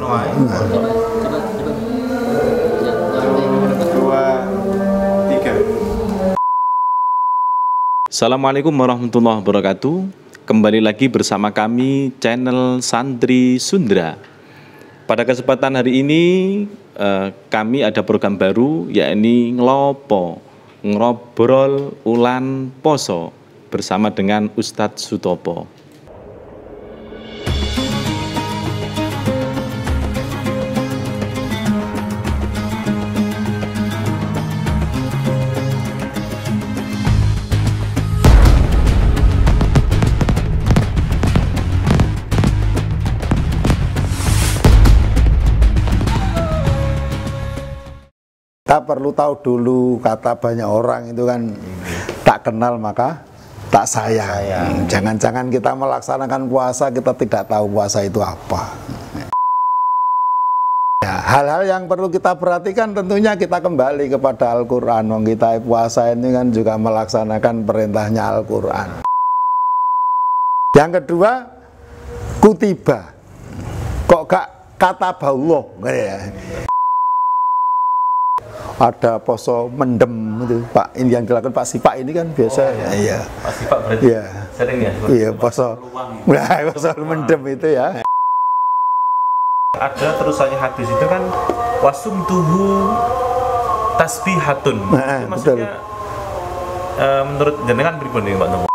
wae. 2, 3. Assalamualaikum warahmatullahi wabarakatuh. Kembali lagi bersama kami channel Santri Sundra. Pada kesempatan hari ini kami ada program baru, yakni ngobrol ulan poso bersama dengan Ustadz Sutopo. Kita perlu tahu dulu, kata banyak orang itu kan, tak kenal maka tak sayang. Jangan-jangan kita melaksanakan puasa, kita tidak tahu puasa itu apa. Ya, hal-hal yang perlu kita perhatikan tentunya kita kembali kepada Al-Quran. Kita puasa ini kan juga melaksanakan perintahnya Al-Quran. Yang kedua, kutiba. Kok gak kata Allah? Ada poso mendem itu, Pak. Ini yang dilakukan Pak Sipak ini kan biasa. Iya. Pak Sipak berarti sering ya? Iya, poso. Nah, poso mendem itu ya. Ada terusannya hadis itu kan wasum tuhu tasbihatun. Itu maksudnya menurut jenengan pribadi Pak Nopo?